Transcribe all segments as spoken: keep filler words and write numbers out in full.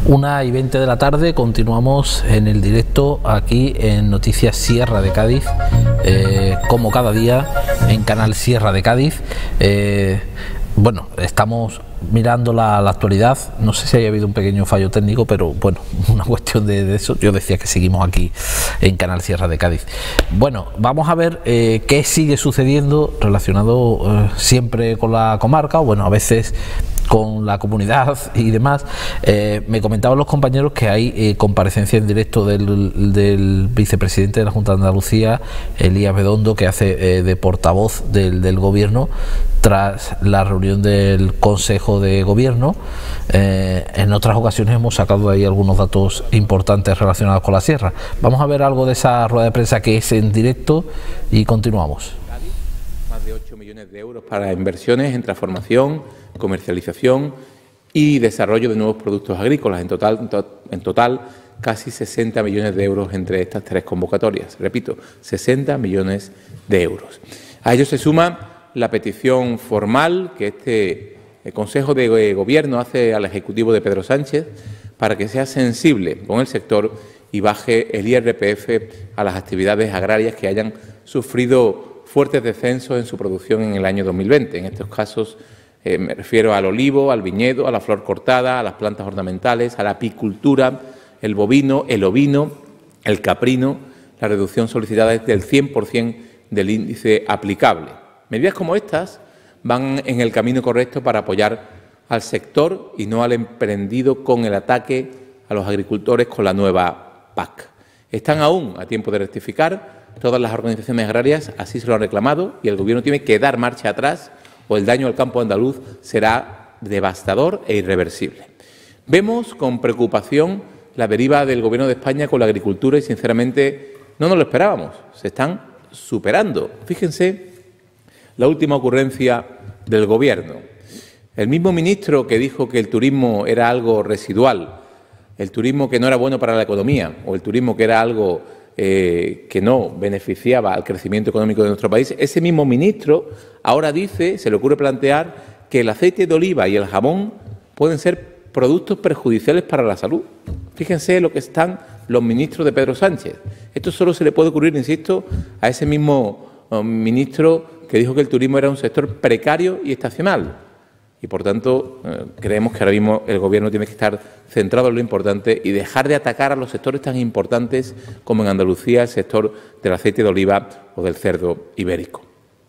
Una y veinte de la tarde, continuamos en el directo aquí en Noticias Sierra de Cádiz, eh, como cada día en Canal Sierra de Cádiz. Eh, bueno, estamos mirando la, la actualidad. No sé si haya habido un pequeño fallo técnico, pero bueno, una cuestión de, de eso. Yo decía que seguimos aquí en Canal Sierra de Cádiz. Bueno, vamos a ver eh, qué sigue sucediendo relacionado eh, siempre con la comarca, o bueno, a veces con la comunidad y demás. Eh, me comentaban los compañeros que hay eh, comparecencia en directo del, del vicepresidente de la Junta de Andalucía, Elías Bedondo, que hace eh, de portavoz del, del gobierno tras la reunión del Consejo de Gobierno. Eh, en otras ocasiones hemos sacado ahí algunos datos importantes relacionados con la sierra. Vamos a ver algo de esa rueda de prensa que es en directo y continuamos. Más de ocho millones de euros para inversiones en transformación, comercialización y desarrollo de nuevos productos agrícolas. En total, en, to en total casi sesenta millones de euros entre estas tres convocatorias. Repito, sesenta millones de euros. A ello se suma la petición formal que este el Consejo de Gobierno hace al Ejecutivo de Pedro Sánchez para que sea sensible con el sector y baje el I R P F a las actividades agrarias que hayan sufrido fuertes descensos en su producción en el año dos mil veinte. En estos casos eh, me refiero al olivo, al viñedo, a la flor cortada, a las plantas ornamentales, a la apicultura, el bovino, el ovino, el caprino. La reducción solicitada es del cien por cien del índice aplicable. Medidas como estas van en el camino correcto para apoyar al sector y no al emprendido con el ataque a los agricultores con la nueva P A C. Están aún a tiempo de rectificar. Todas las organizaciones agrarias así se lo han reclamado y el Gobierno tiene que dar marcha atrás o el daño al campo andaluz será devastador e irreversible. Vemos con preocupación la deriva del Gobierno de España con la agricultura y, sinceramente, no nos lo esperábamos. Se están superando. Fíjense la última ocurrencia del Gobierno. El mismo ministro que dijo que el turismo era algo residual, el turismo que no era bueno para la economía o el turismo que era algo eh, que no beneficiaba al crecimiento económico de nuestro país, ese mismo ministro ahora dice, se le ocurre plantear que el aceite de oliva y el jamón pueden ser productos perjudiciales para la salud. Fíjense lo que están los ministros de Pedro Sánchez. Esto solo se le puede ocurrir, insisto, a ese mismo um, ministro que dijo que el turismo era un sector precario y estacional. Y, por tanto, eh, creemos que ahora mismo el Gobierno tiene que estar centrado en lo importante y dejar de atacar a los sectores tan importantes como en Andalucía el sector del aceite de oliva o del cerdo ibérico.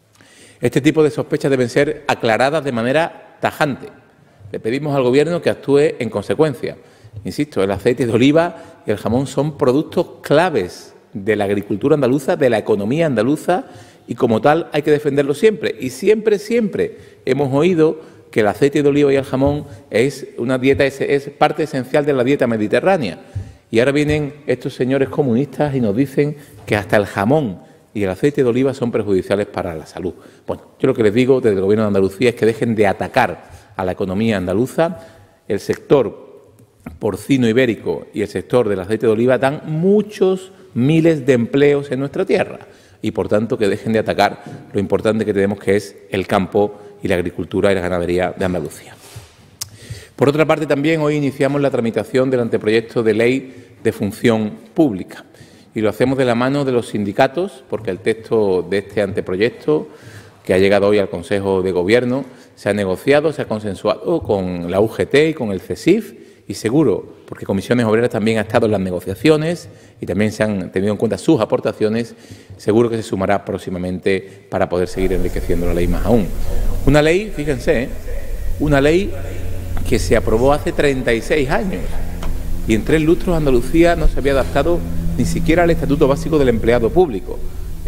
Este tipo de sospechas deben ser aclaradas de manera tajante. Le pedimos al Gobierno que actúe en consecuencia. Insisto, el aceite de oliva y el jamón son productos claves de la agricultura andaluza, de la economía andaluza, y como tal hay que defenderlo siempre. Y siempre, siempre hemos oído que el aceite de oliva y el jamón es una dieta, es, es parte esencial de la dieta mediterránea. Y ahora vienen estos señores comunistas y nos dicen que hasta el jamón y el aceite de oliva son perjudiciales para la salud. Bueno, yo lo que les digo desde el Gobierno de Andalucía es que dejen de atacar a la economía andaluza. El sector porcino ibérico y el sector del aceite de oliva dan muchos miles de empleos en nuestra tierra. Y, por tanto, que dejen de atacar lo importante que tenemos, que es el campo y la agricultura y la ganadería de Andalucía. Por otra parte, también hoy iniciamos la tramitación del anteproyecto de ley de función pública y lo hacemos de la mano de los sindicatos, porque el texto de este anteproyecto, que ha llegado hoy al Consejo de Gobierno, se ha negociado, se ha consensuado con la U G T y con el CESIF, y seguro, porque Comisiones Obreras también ha estado en las negociaciones y también se han tenido en cuenta sus aportaciones, seguro que se sumará próximamente para poder seguir enriqueciendo la ley más aún. Una ley, fíjense, ¿eh? una ley que se aprobó hace treinta y seis años y en tres lustros Andalucía no se había adaptado ni siquiera al Estatuto Básico del Empleado Público.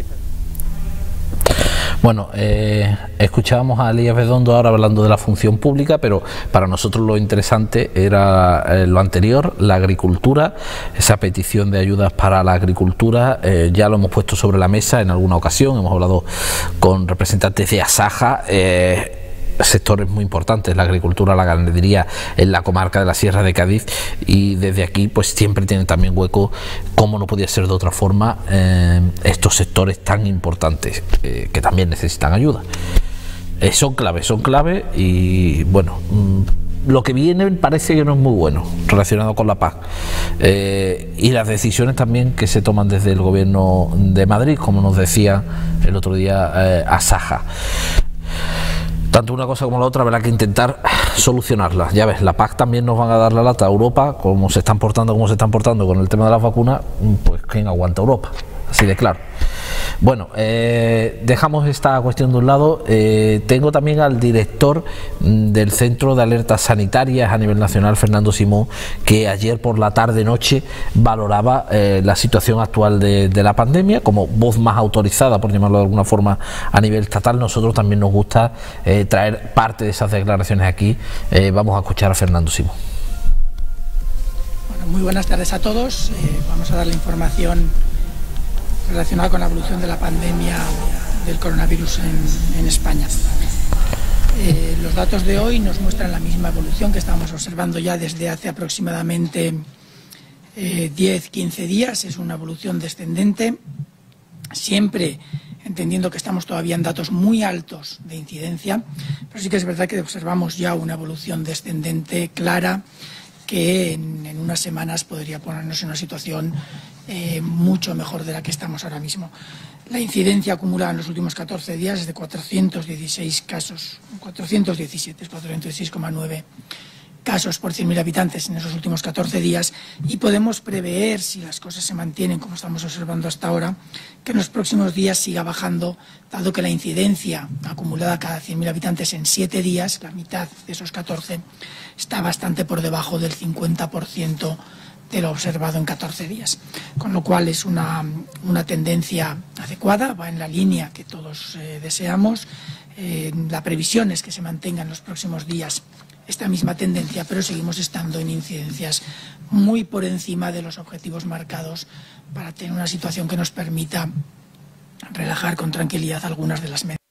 Bueno, eh, escuchábamos a Elías Bedondo ahora hablando de la función pública, pero para nosotros lo interesante era eh, lo anterior, la agricultura, esa petición de ayudas para la agricultura. Eh, ya lo hemos puesto sobre la mesa en alguna ocasión, hemos hablado con representantes de Asaja, eh, sectores muy importantes, la agricultura, la ganadería en la comarca de la Sierra de Cádiz, y desde aquí pues siempre tienen también hueco, como no podía ser de otra forma, eh, estos sectores tan importantes eh, que también necesitan ayuda. Eh, son clave, son clave y bueno, lo que viene parece que no es muy bueno relacionado con la P A C, eh, y las decisiones también que se toman desde el gobierno de Madrid, como nos decía el otro día eh, Asaja. Tanto una cosa como la otra habrá que intentar solucionarla. Ya ves, la P A C también nos van a dar la lata a Europa, como se están portando, como se están portando con el tema de las vacunas, pues ¿quién aguanta Europa? Así de claro. Bueno, eh, dejamos esta cuestión de un lado. Eh, tengo también al director del Centro de Alertas Sanitarias a nivel nacional, Fernando Simón, que ayer por la tarde-noche valoraba eh, la situación actual de, de la pandemia como voz más autorizada, por llamarlo de alguna forma, a nivel estatal. Nosotros también nos gusta eh, traer parte de esas declaraciones aquí. Eh, vamos a escuchar a Fernando Simón. Bueno, muy buenas tardes a todos. Eh, vamos a dar la información relacionada con la evolución de la pandemia del coronavirus en, en España. Eh, los datos de hoy nos muestran la misma evolución que estábamos observando ya desde hace aproximadamente eh, diez quince días. Es una evolución descendente, siempre entendiendo que estamos todavía en datos muy altos de incidencia, pero sí que es verdad que observamos ya una evolución descendente clara que en, en unas semanas podría ponernos en una situación eh, mucho mejor de la que estamos ahora mismo. La incidencia acumulada en los últimos catorce días es de cuatrocientos dieciséis casos, cuatrocientos diecisiete, cuatrocientos dieciséis coma nueve casos por cien mil habitantes en esos últimos catorce días, y podemos prever, si las cosas se mantienen como estamos observando hasta ahora, que en los próximos días siga bajando, dado que la incidencia acumulada cada cien mil habitantes en siete días, la mitad de esos catorce, está bastante por debajo del cincuenta por ciento de lo observado en catorce días. Con lo cual es una, una tendencia adecuada, va en la línea que todos eh, deseamos. Eh, la previsión es que se mantenga en los próximos días esta misma tendencia, pero seguimos estando en incidencias muy por encima de los objetivos marcados para tener una situación que nos permita relajar con tranquilidad algunas de las medidas.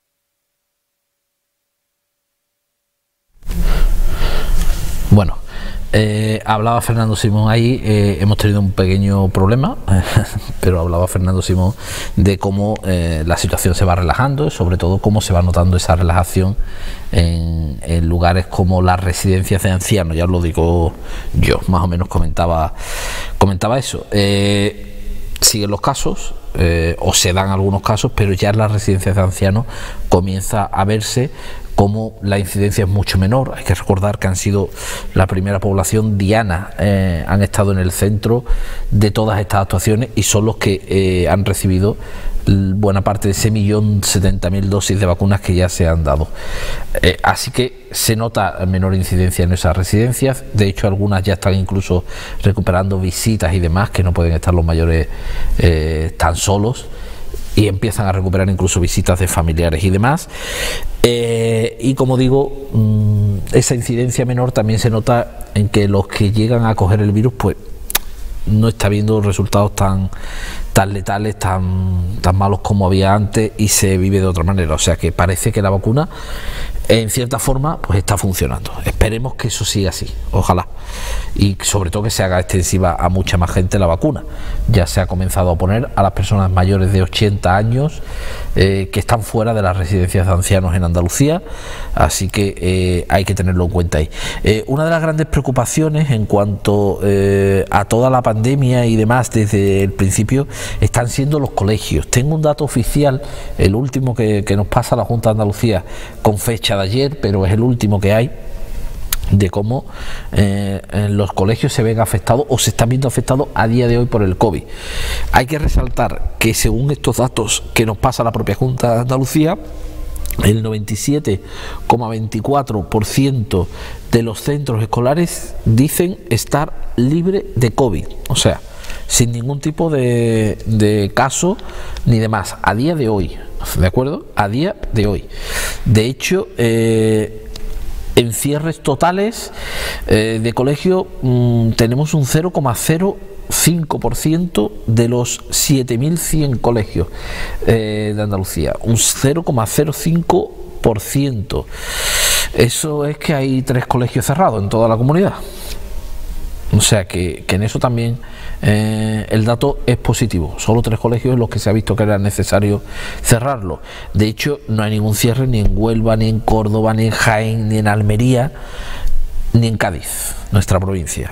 Bueno, eh, hablaba Fernando Simón ahí, eh, hemos tenido un pequeño problema, pero hablaba Fernando Simón de cómo eh, la situación se va relajando y sobre todo cómo se va notando esa relajación en, en lugares como las residencias de ancianos. Ya os lo digo yo, más o menos comentaba, comentaba eso. Eh, siguen los casos, eh, o se dan algunos casos, pero ya en las residencias de ancianos comienza a verse como la incidencia es mucho menor. Hay que recordar que han sido la primera población diana, eh, han estado en el centro de todas estas actuaciones y son los que eh, han recibido buena parte de ese millón setenta mil dosis de vacunas que ya se han dado. Eh, así que se nota menor incidencia en esas residencias. De hecho, algunas ya están incluso recuperando visitas y demás, que no pueden estar los mayores eh, tan solos, y empiezan a recuperar incluso visitas de familiares y demás. Eh, y como digo, mmm, esa incidencia menor también se nota en que los que llegan a coger el virus pues no está viendo resultados tan tan letales, tan, tan malos como había antes, y se vive de otra manera. O sea que parece que la vacuna en cierta forma pues está funcionando. Esperemos que eso siga así, ojalá, y sobre todo que se haga extensiva a mucha más gente la vacuna. Ya se ha comenzado a poner a las personas mayores de ochenta años eh, que están fuera de las residencias de ancianos en Andalucía, así que eh, hay que tenerlo en cuenta ahí. Eh, una de las grandes preocupaciones en cuanto eh, a toda la pandemia y demás desde el principio están siendo los colegios. Tengo un dato oficial, el último que, que nos pasa la Junta de Andalucía con fecha de ayer, pero es el último que hay, de cómo eh, en los colegios se ven afectados o se están viendo afectados a día de hoy por el COVID. Hay que resaltar que según estos datos que nos pasa la propia Junta de Andalucía, el noventa y siete coma veinticuatro por ciento de los centros escolares dicen estar libre de COVID, o sea, sin ningún tipo de, de caso ni demás, a día de hoy, ¿de acuerdo? A día de hoy. De hecho, eh, en cierres totales eh, de colegio mmm, tenemos un cero coma cero cinco por ciento de los siete mil cien colegios eh, de Andalucía, un cero coma cero cinco por ciento. Eso es que hay tres colegios cerrados en toda la comunidad. O sea que, que en eso también eh, el dato es positivo. Solo tres colegios en los que se ha visto que era necesario cerrarlo. De hecho, no hay ningún cierre ni en Huelva, ni en Córdoba, ni en Jaén, ni en Almería, ni en Cádiz, nuestra provincia.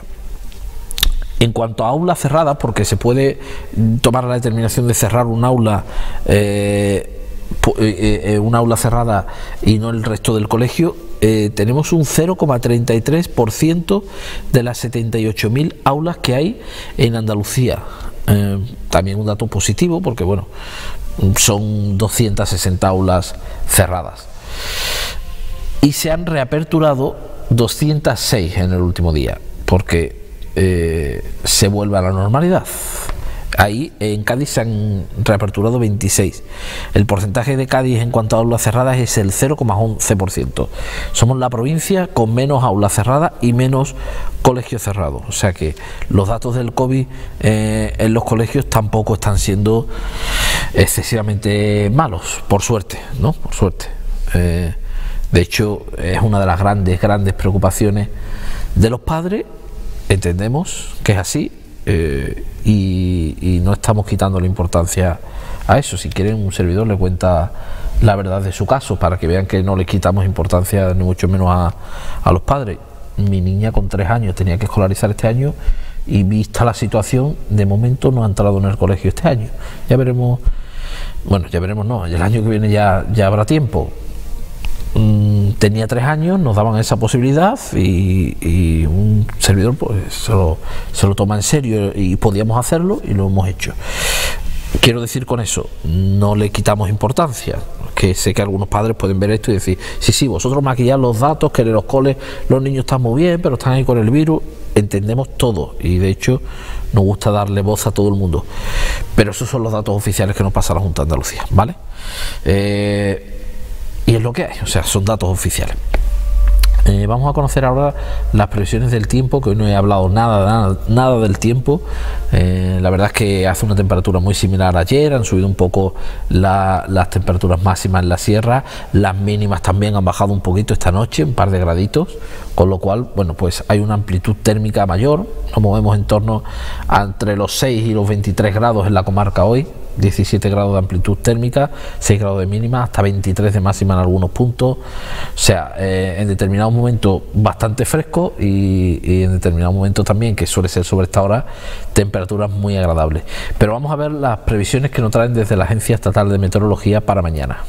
En cuanto a aulas cerradas, porque se puede tomar la determinación de cerrar un aula, eh, eh, un aula cerrada y no el resto del colegio, eh, tenemos un cero coma treinta y tres por ciento de las setenta y ocho mil aulas que hay en Andalucía. Eh, también un dato positivo, porque bueno, son doscientas sesenta aulas cerradas. Y se han reaperturado doscientas seis en el último día, porque Eh, se vuelve a la normalidad. Ahí en Cádiz se han reaperturado veintiséis. El porcentaje de Cádiz en cuanto a aulas cerradas es el cero coma once por ciento. Somos la provincia con menos aulas cerradas y menos colegios cerrados. O sea que los datos del COVID eh, en los colegios tampoco están siendo excesivamente malos, por suerte, ¿no? Por suerte. Eh, de hecho, es una de las grandes, grandes preocupaciones de los padres. Entendemos que es así eh, y, y no estamos quitando la importancia a eso. Si quieren, un servidor le cuenta la verdad de su caso para que vean que no le quitamos importancia ni mucho menos a, a los padres. Mi niña con tres años tenía que escolarizar este año y vista la situación, de momento no ha entrado en el colegio este año. Ya veremos, bueno, ya veremos no, el año que viene ya, ya habrá tiempo. Tenía tres años, nos daban esa posibilidad y, y un servidor pues se lo, se lo toma en serio y podíamos hacerlo y lo hemos hecho. Quiero decir con eso, no le quitamos importancia, que sé que algunos padres pueden ver esto y decir, sí, sí, vosotros maquillad los datos, que en los coles los niños están muy bien, pero están ahí con el virus. Entendemos todo y de hecho nos gusta darle voz a todo el mundo, pero esos son los datos oficiales que nos pasa la Junta de Andalucía, ¿vale? Eh, Y es lo que hay, o sea, son datos oficiales. Eh, vamos a conocer ahora las previsiones del tiempo, que hoy no he hablado nada, nada, nada del tiempo. Eh, la verdad es que hace una temperatura muy similar a ayer, han subido un poco la, las temperaturas máximas en la sierra, las mínimas también han bajado un poquito esta noche, un par de graditos, con lo cual, bueno, pues hay una amplitud térmica mayor, nos movemos en torno a entre los seis y los veintitrés grados en la comarca hoy, diecisiete grados de amplitud térmica, seis grados de mínima, hasta veintitrés de máxima en algunos puntos, o sea, eh, en determinados momentos bastante fresco y, y en determinados momentos también, que suele ser sobre esta hora, temperaturas muy agradables. Pero vamos a ver las previsiones que nos traen desde la Agencia Estatal de Meteorología para mañana.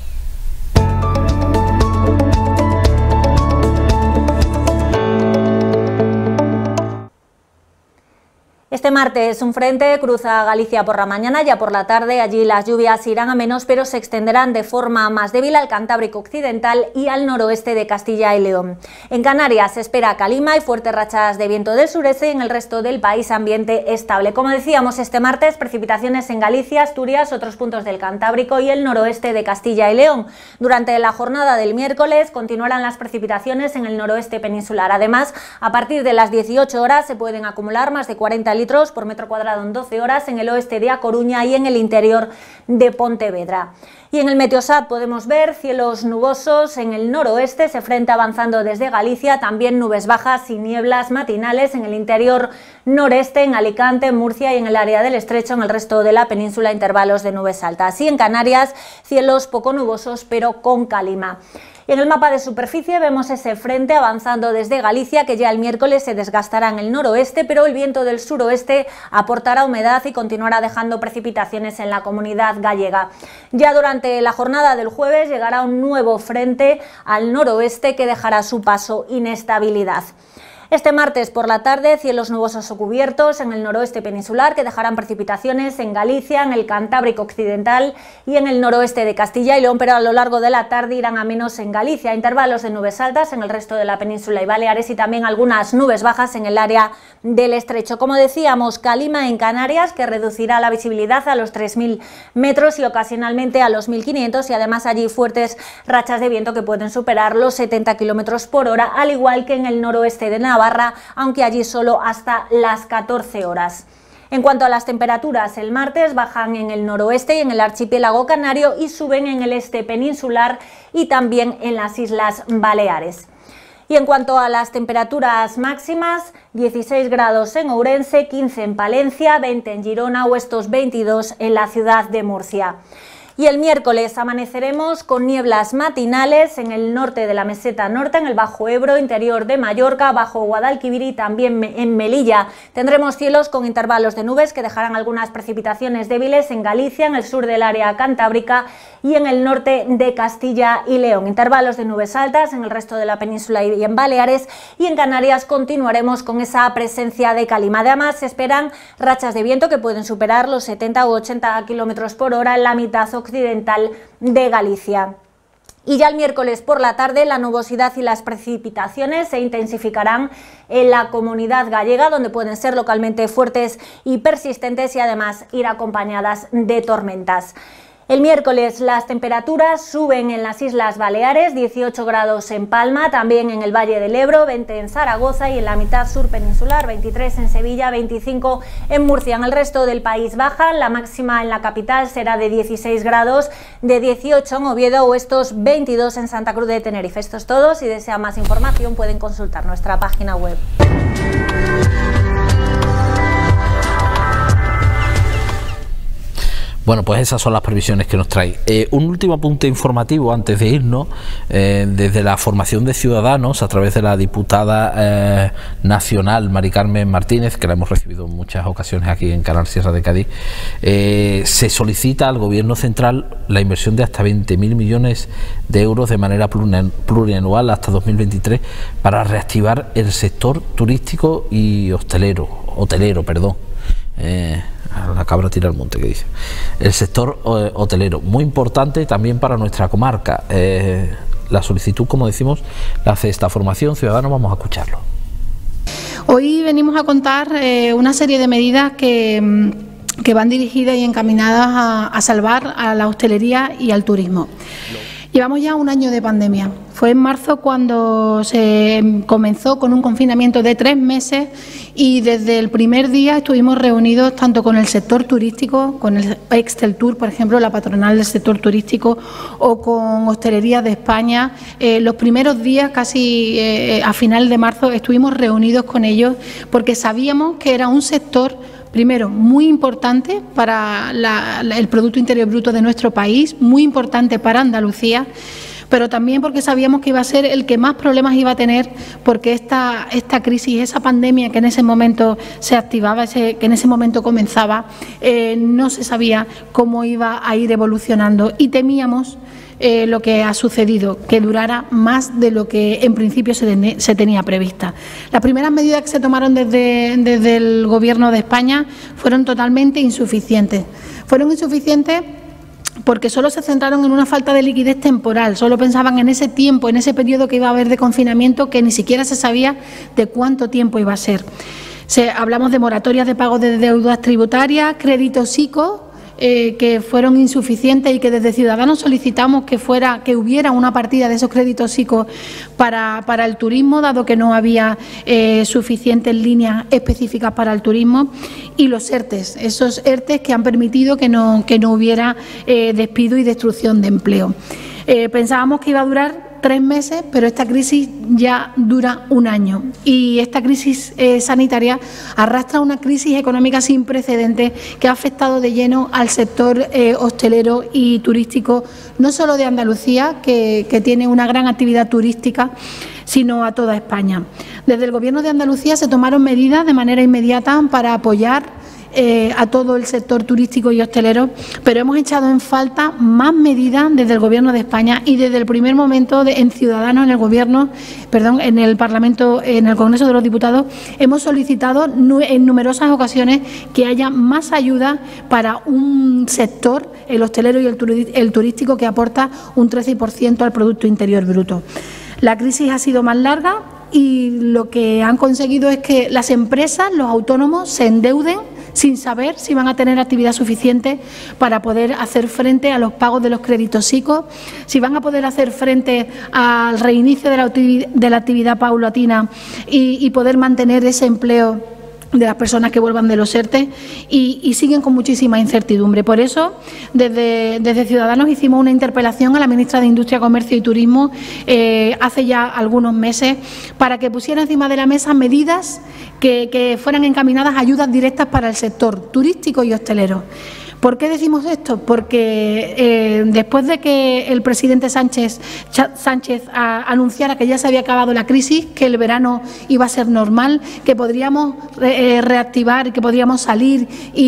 Este martes un frente cruza Galicia por la mañana, ya por la tarde allí las lluvias irán a menos, pero se extenderán de forma más débil al Cantábrico Occidental y al noroeste de Castilla y León. En Canarias se espera calima y fuertes rachas de viento del sureste y en el resto del país ambiente estable. Como decíamos, este martes precipitaciones en Galicia, Asturias, otros puntos del Cantábrico y el noroeste de Castilla y León. Durante la jornada del miércoles continuarán las precipitaciones en el noroeste peninsular. Además, a partir de las dieciocho horas se pueden acumular más de cuarenta litros por metro cuadrado en doce horas en el oeste de A Coruña y en el interior de Pontevedra. Y en el Meteosat podemos ver cielos nubosos en el noroeste, se frente avanzando desde Galicia, también nubes bajas y nieblas matinales en el interior noreste, en Alicante, Murcia y en el área del Estrecho, en el resto de la península intervalos de nubes altas. Y en Canarias cielos poco nubosos pero con calima. Y en el mapa de superficie vemos ese frente avanzando desde Galicia, que ya el miércoles se desgastará en el noroeste, pero el viento del suroeste aportará humedad y continuará dejando precipitaciones en la comunidad gallega. Ya durante la jornada del jueves llegará un nuevo frente al noroeste que dejará a su paso inestabilidad. Este martes por la tarde, cielos nubosos o cubiertos en el noroeste peninsular que dejarán precipitaciones en Galicia, en el Cantábrico Occidental y en el noroeste de Castilla y León, pero a lo largo de la tarde irán a menos en Galicia, intervalos de nubes altas en el resto de la península y Baleares y también algunas nubes bajas en el área del Estrecho. Como decíamos, calima en Canarias que reducirá la visibilidad a los tres mil metros y ocasionalmente a los mil quinientos y además allí fuertes rachas de viento que pueden superar los setenta kilómetros por hora, al igual que en el noroeste de Navarra, aunque allí solo hasta las catorce horas. En cuanto a las temperaturas, el martes bajan en el noroeste y en el archipiélago canario y suben en el este peninsular y también en las Islas Baleares. Y en cuanto a las temperaturas máximas, dieciséis grados en Ourense, quince en Palencia, veinte en Girona o estos veintidós en la ciudad de Murcia. Y el miércoles amaneceremos con nieblas matinales en el norte de la meseta norte, en el Bajo Ebro, interior de Mallorca, Bajo Guadalquivir y también en Melilla. Tendremos cielos con intervalos de nubes que dejarán algunas precipitaciones débiles en Galicia, en el sur del área cantábrica y en el norte de Castilla y León. Intervalos de nubes altas en el resto de la península y en Baleares, y en Canarias continuaremos con esa presencia de calima. Además, se esperan rachas de viento que pueden superar los setenta u ochenta kilómetros por hora en la mitad occidental de Galicia. Y ya el miércoles por la tarde la nubosidad y las precipitaciones se intensificarán en la Comunidad Gallega, donde pueden ser localmente fuertes y persistentes y además ir acompañadas de tormentas. El miércoles las temperaturas suben en las Islas Baleares, dieciocho grados en Palma, también en el Valle del Ebro, veinte en Zaragoza y en la mitad sur peninsular, veintitrés en Sevilla, veinticinco en Murcia. En el resto del país bajan, la máxima en la capital será de dieciséis grados, de dieciocho en Oviedo o estos veintidós en Santa Cruz de Tenerife. Esto es todo, si desean más información pueden consultar nuestra página web. Bueno, pues esas son las previsiones que nos trae. Eh, un último apunte informativo antes de irnos. Eh, desde la formación de Ciudadanos, a través de la diputada eh, nacional Mari Carmen Martínez, que la hemos recibido en muchas ocasiones aquí en Canal Sierra de Cádiz, eh, se solicita al Gobierno central la inversión de hasta veinte mil millones de euros de manera plurianual hasta dos mil veintitrés para reactivar el sector turístico y hostelero, hotelero, perdón. Eh, la cabra tira al monte, que dice el sector eh, hotelero, muy importante también para nuestra comarca. Eh, la solicitud, como decimos, la hace esta formación Ciudadanos. Vamos a escucharlo. Hoy venimos a contar eh, una serie de medidas que, que van dirigidas y encaminadas a, a salvar a la hostelería y al turismo. Llevamos ya un año de pandemia. Fue en marzo cuando se comenzó con un confinamiento de tres meses y desde el primer día estuvimos reunidos tanto con el sector turístico, con el Exceltur, por ejemplo, la patronal del sector turístico, o con Hostelería de España. Eh, los primeros días, casi eh, a final de marzo, estuvimos reunidos con ellos porque sabíamos que era un sector, primero, muy importante para la, la, el Producto Interior Bruto de nuestro país, muy importante para Andalucía, pero también porque sabíamos que iba a ser el que más problemas iba a tener, porque esta, esta crisis, esa pandemia que en ese momento se activaba, ese, que en ese momento comenzaba, eh, no se sabía cómo iba a ir evolucionando y temíamos Eh, lo que ha sucedido, que durara más de lo que en principio se, ten, se tenía prevista. Las primeras medidas que se tomaron desde, desde el Gobierno de España fueron totalmente insuficientes. Fueron insuficientes porque solo se centraron en una falta de liquidez temporal, solo pensaban en ese tiempo, en ese periodo que iba a haber de confinamiento, que ni siquiera se sabía de cuánto tiempo iba a ser. Se, hablamos de moratorias de pago de deudas tributarias, créditos ICO, Eh, que fueron insuficientes y que desde Ciudadanos solicitamos que fuera que hubiera una partida de esos créditos ICO para, para el turismo, dado que no había eh, suficientes líneas específicas para el turismo, y los ERTES, esos ERTES que han permitido que no, que no hubiera eh, despido y destrucción de empleo. Eh, pensábamos que iba a durar tres meses, pero esta crisis ya dura un año y esta crisis eh, sanitaria arrastra una crisis económica sin precedentes que ha afectado de lleno al sector eh, hostelero y turístico, no solo de Andalucía, que, que tiene una gran actividad turística, sino a toda España. Desde el Gobierno de Andalucía se tomaron medidas de manera inmediata para apoyar Eh, a todo el sector turístico y hostelero, pero hemos echado en falta más medidas desde el Gobierno de España y desde el primer momento de, en Ciudadanos, en el Gobierno, perdón, en el Parlamento, en el Congreso de los Diputados, hemos solicitado nu en numerosas ocasiones que haya más ayuda para un sector, el hostelero y el, turi el turístico, que aporta un trece por ciento al Producto Interior Bruto. La crisis ha sido más larga y lo que han conseguido es que las empresas, los autónomos, se endeuden sin saber si van a tener actividad suficiente para poder hacer frente a los pagos de los créditos ICO, si van a poder hacer frente al reinicio de la, de la actividad paulatina y, y poder mantener ese empleo de las personas que vuelvan de los ERTE, y, y siguen con muchísima incertidumbre. Por eso, desde, desde Ciudadanos hicimos una interpelación a la ministra de Industria, Comercio y Turismo eh, hace ya algunos meses para que pusiera encima de la mesa medidas que, que fueran encaminadas a ayudas directas para el sector turístico y hostelero. ¿Por qué decimos esto? Porque eh, después de que el presidente Sánchez, Sánchez a, anunciara que ya se había acabado la crisis, que el verano iba a ser normal, que podríamos eh, reactivar y que podríamos salir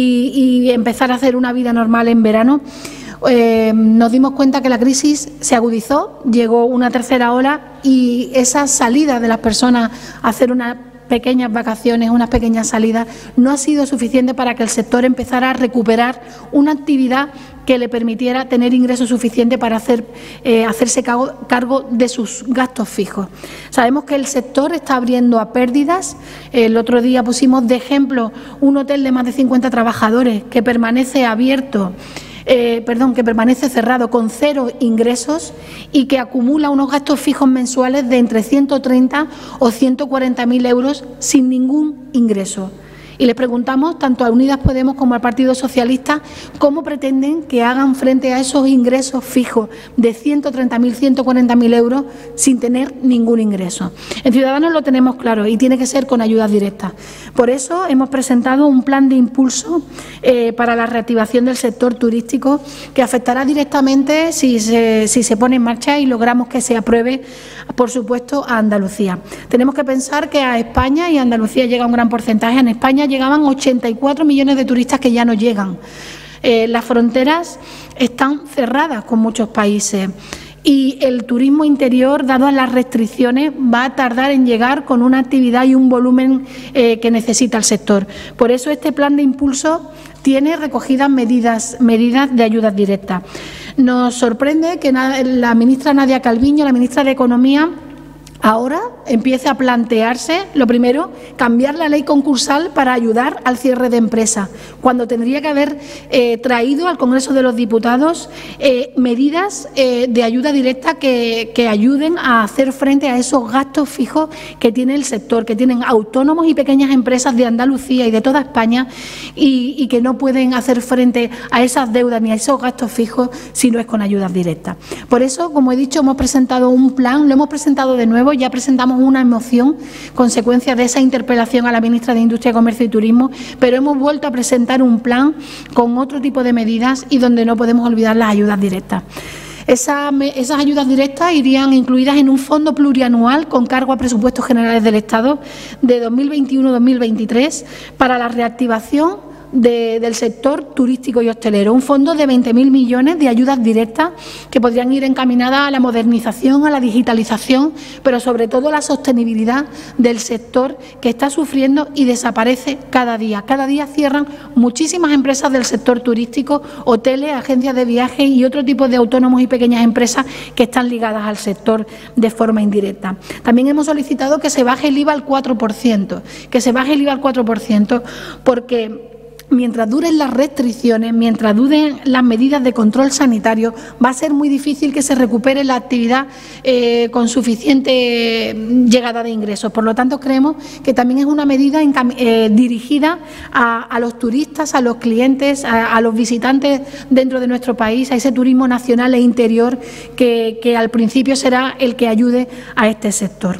y, y empezar a hacer una vida normal en verano, eh, nos dimos cuenta que la crisis se agudizó, llegó una tercera ola y esa salida de las personas a hacer una pequeñas vacaciones, unas pequeñas salidas, no ha sido suficiente para que el sector empezara a recuperar una actividad que le permitiera tener ingresos suficientes para hacer, eh, hacerse cargo, cargo de sus gastos fijos. Sabemos que el sector está abriendo a pérdidas. El otro día pusimos de ejemplo un hotel de más de cincuenta trabajadores que permanece abierto, Eh, perdón, que permanece cerrado con cero ingresos y que acumula unos gastos fijos mensuales de entre ciento treinta o ciento cuarenta mil euros sin ningún ingreso. Y les preguntamos tanto a Unidas Podemos como al Partido Socialista cómo pretenden que hagan frente a esos ingresos fijos de ciento treinta mil, ciento cuarenta mil euros sin tener ningún ingreso. En Ciudadanos lo tenemos claro y tiene que ser con ayudas directas. Por eso hemos presentado un plan de impulso eh, para la reactivación del sector turístico que afectará directamente si se, si se pone en marcha y logramos que se apruebe, por supuesto, a Andalucía. Tenemos que pensar que a España, y a Andalucía llega un gran porcentaje, en España llegaban ochenta y cuatro millones de turistas que ya no llegan. Eh, las fronteras están cerradas con muchos países y el turismo interior, dado las restricciones, va a tardar en llegar con una actividad y un volumen eh, que necesita el sector. Por eso este plan de impulso tiene recogidas medidas, medidas de ayudas directas. Nos sorprende que la ministra Nadia Calviño, la ministra de Economía, ahora empiece a plantearse, lo primero, cambiar la ley concursal para ayudar al cierre de empresas, cuando tendría que haber eh, traído al Congreso de los Diputados eh, medidas eh, de ayuda directa que, que ayuden a hacer frente a esos gastos fijos que tiene el sector, que tienen autónomos y pequeñas empresas de Andalucía y de toda España y, y que no pueden hacer frente a esas deudas ni a esos gastos fijos si no es con ayudas directas. Por eso, como he dicho, hemos presentado un plan, lo hemos presentado de nuevo. Ya presentamos una moción, consecuencia de esa interpelación a la ministra de Industria, Comercio y Turismo, pero hemos vuelto a presentar un plan con otro tipo de medidas y donde no podemos olvidar las ayudas directas. Esa, esas ayudas directas irían incluidas en un fondo plurianual con cargo a presupuestos generales del Estado de dos mil veintiuno a dos mil veintitrés para la reactivación De, del sector turístico y hostelero, un fondo de veinte mil millones de ayudas directas que podrían ir encaminadas a la modernización, a la digitalización, pero sobre todo a la sostenibilidad del sector que está sufriendo y desaparece cada día. Cada día cierran muchísimas empresas del sector turístico, hoteles, agencias de viajes y otro tipo de autónomos y pequeñas empresas que están ligadas al sector de forma indirecta. También hemos solicitado que se baje el I V A al cuatro por ciento, que se baje el I V A al cuatro por ciento porque mientras duren las restricciones, mientras duren las medidas de control sanitario, va a ser muy difícil que se recupere la actividad eh, con suficiente llegada de ingresos. Por lo tanto, creemos que también es una medida eh, dirigida a, a los turistas, a los clientes, a, a los visitantes dentro de nuestro país, a ese turismo nacional e interior que, que al principio será el que ayude a este sector.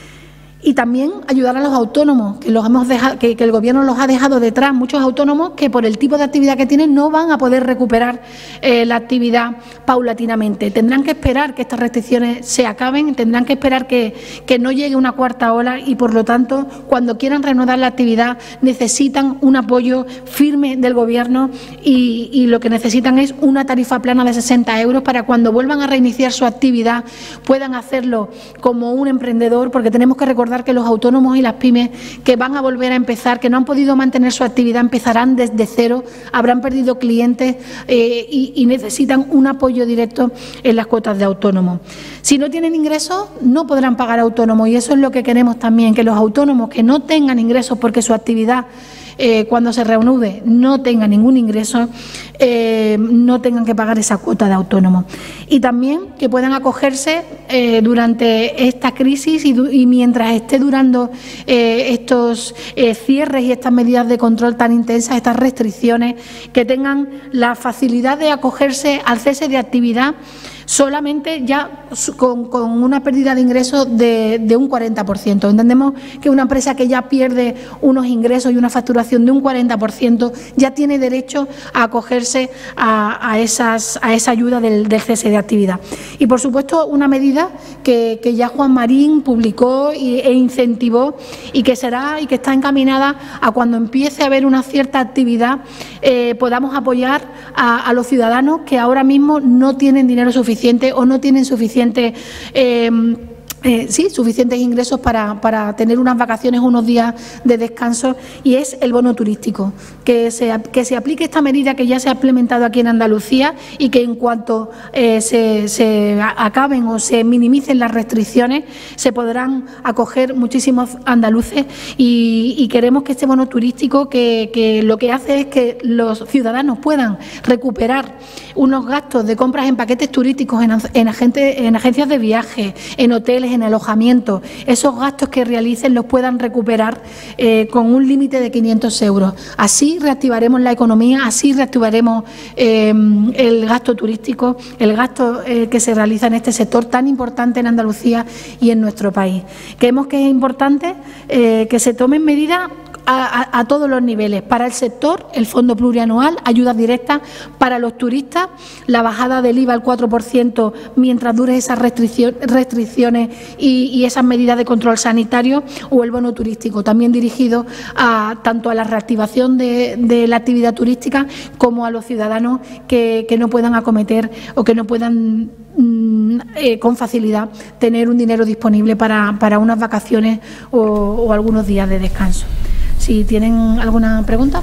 Y también ayudar a los autónomos, que, los hemos dejado, que, que el Gobierno los ha dejado detrás, muchos autónomos que por el tipo de actividad que tienen no van a poder recuperar eh, la actividad paulatinamente. Tendrán que esperar que estas restricciones se acaben, tendrán que esperar que, que no llegue una cuarta ola y, por lo tanto, cuando quieran reanudar la actividad necesitan un apoyo firme del Gobierno y, y lo que necesitan es una tarifa plana de sesenta euros para cuando vuelvan a reiniciar su actividad puedan hacerlo como un emprendedor, porque tenemos que recordar que los autónomos y las pymes que van a volver a empezar, que no han podido mantener su actividad, empezarán desde cero, habrán perdido clientes eh, y, y necesitan un apoyo directo en las cuotas de autónomos. Si no tienen ingresos, no podrán pagar autónomos y eso es lo que queremos también, que los autónomos que no tengan ingresos porque su actividad Eh, cuando se reanude no tengan ningún ingreso, eh, no tengan que pagar esa cuota de autónomo. Y también que puedan acogerse eh, durante esta crisis y, y mientras esté durando eh, estos eh, cierres y estas medidas de control tan intensas, estas restricciones, que tengan la facilidad de acogerse al cese de actividad solamente ya con, con una pérdida de ingresos de, de un cuarenta por ciento. Entendemos que una empresa que ya pierde unos ingresos y una facturación facturación de un cuarenta por ciento, ya tiene derecho a acogerse a, a, esas, a esa ayuda del, del cese de actividad. Y, por supuesto, una medida que, que ya Juan Marín publicó y, e incentivó y que será y que está encaminada a cuando empiece a haber una cierta actividad, eh, podamos apoyar a, a los ciudadanos que ahora mismo no tienen dinero suficiente o no tienen suficiente eh, Eh, sí, suficientes ingresos para, para tener unas vacaciones, unos días de descanso, y es el bono turístico. Que se, que se aplique esta medida que ya se ha implementado aquí en Andalucía y que en cuanto eh, se, se acaben o se minimicen las restricciones se podrán acoger muchísimos andaluces y, y queremos que este bono turístico que, que lo que hace es que los ciudadanos puedan recuperar unos gastos de compras en paquetes turísticos, en, en, agente, en agencias de viaje, en hoteles, en alojamiento, esos gastos que realicen los puedan recuperar eh, con un límite de quinientos euros. Así reactivaremos la economía, así reactivaremos eh, el gasto turístico, el gasto eh, que se realiza en este sector tan importante en Andalucía y en nuestro país. Creemos que es importante eh, que se tomen medidas A, a, a todos los niveles. Para el sector, el fondo plurianual, ayudas directas. Para los turistas, la bajada del I V A al cuatro por ciento mientras dure esas restricción, restricciones y, y esas medidas de control sanitario, o el bono turístico, también dirigido a, tanto a la reactivación de, de la actividad turística como a los ciudadanos que, que no puedan acometer o que no puedan Eh, con facilidad tener un dinero disponible para, para unas vacaciones o, o algunos días de descanso. Si tienen alguna pregunta.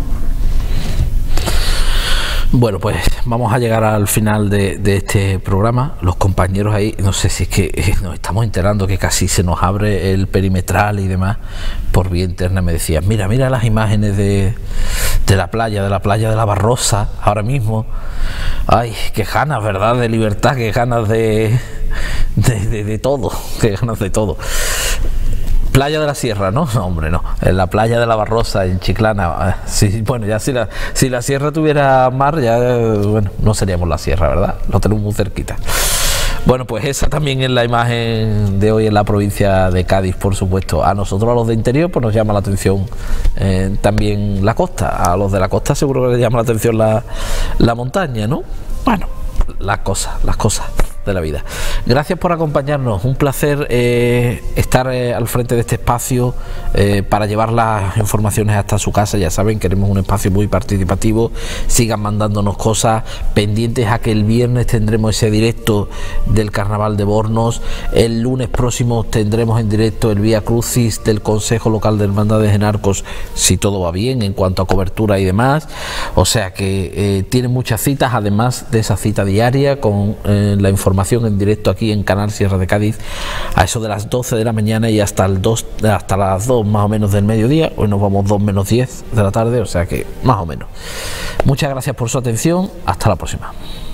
Bueno, pues vamos a llegar al final de, de este programa. Los compañeros ahí, no sé si es que eh, nos estamos enterando que casi se nos abre el perimetral y demás. Por vía interna me decían, mira, mira las imágenes de, de la playa, de la playa de la Barrosa, ahora mismo. Ay, qué ganas, ¿verdad? De libertad, qué ganas de, de, de, de todo, qué ganas de todo. Playa de la Sierra, ¿no? No, hombre, no. En la playa de la Barrosa, en Chiclana. Sí, bueno, ya si la, si la Sierra tuviera mar, ya, bueno, no seríamos la Sierra, ¿verdad? Lo tenemos muy cerquita. Bueno, pues esa también es la imagen de hoy en la provincia de Cádiz, por supuesto. A nosotros, a los de interior, pues nos llama la atención eh, también la costa. A los de la costa seguro que les llama la atención la, la montaña, ¿no? Bueno, las cosas, las cosas de la vida. Gracias por acompañarnos, un placer eh, estar eh, al frente de este espacio eh, para llevar las informaciones hasta su casa. Ya saben, queremos un espacio muy participativo, sigan mandándonos cosas, pendientes a que el viernes tendremos ese directo del Carnaval de Bornos, el lunes próximo tendremos en directo el Vía Crucis del Consejo Local de Hermandades en Arcos, si todo va bien en cuanto a cobertura y demás, o sea que eh, tienen muchas citas, además de esa cita diaria con eh, la información en directo aquí en Canal Sierra de Cádiz a eso de las doce de la mañana y hasta el dos, hasta las dos más o menos del mediodía. Hoy nos vamos dos menos diez de la tarde, o sea que más o menos. Muchas gracias por su atención, hasta la próxima.